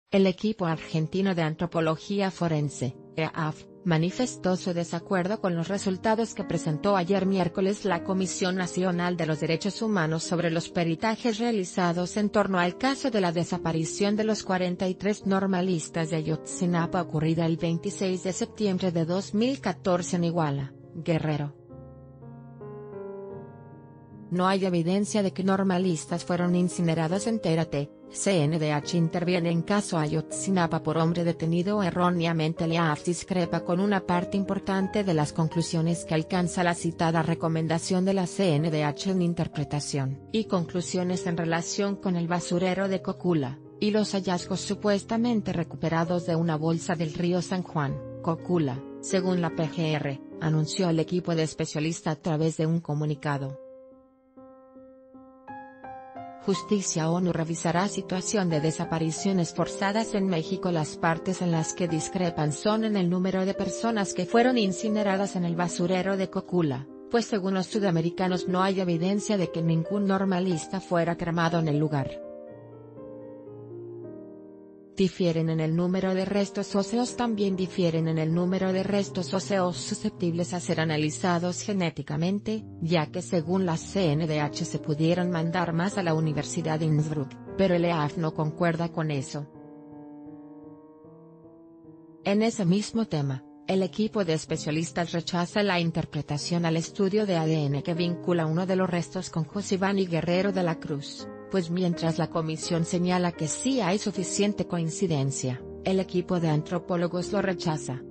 El equipo argentino de antropología forense, EAF, manifestó su desacuerdo con los resultados que presentó ayer miércoles la Comisión Nacional de los Derechos Humanos sobre los peritajes realizados en torno al caso de la desaparición de los 43 normalistas de Ayotzinapa ocurrida el 26 de septiembre de 2014 en Iguala, Guerrero. No hay evidencia de que normalistas fueron incinerados. Entérate. CNDH interviene en caso Ayotzinapa por hombre detenido erróneamente. El EAF discrepa con una parte importante de las conclusiones que alcanza la citada recomendación de la CNDH en interpretación y conclusiones en relación con el basurero de Cocula, y los hallazgos supuestamente recuperados de una bolsa del río San Juan, Cocula, según la PGR, anunció el equipo de especialistas a través de un comunicado. Justicia ONU revisará situación de desapariciones forzadas en México. Las partes en las que discrepan son en el número de personas que fueron incineradas en el basurero de Cocula, pues según los sudamericanos no hay evidencia de que ningún normalista fuera cremado en el lugar. Difieren en el número de restos óseos. También difieren en el número de restos óseos susceptibles a ser analizados genéticamente, ya que según la CNDH se pudieron mandar más a la Universidad de Innsbruck, pero el EAF no concuerda con eso. En ese mismo tema, el equipo de especialistas rechaza la interpretación al estudio de ADN que vincula uno de los restos con Josivani Guerrero de la Cruz, pues mientras la comisión señala que sí hay suficiente coincidencia, el equipo de antropólogos lo rechaza.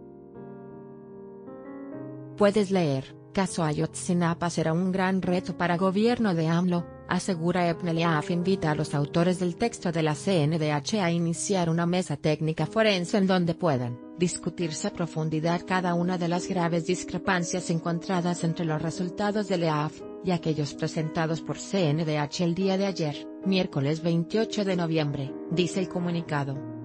Puedes leer: caso Ayotzinapa será un gran reto para gobierno de AMLO, asegura EPNE. El EAF invita a los autores del texto de la CNDH a iniciar una mesa técnica forense en donde puedan discutirse a profundidad cada una de las graves discrepancias encontradas entre los resultados del EAF y aquellos presentados por CNDH el día de ayer, miércoles 28 de noviembre, dice el comunicado.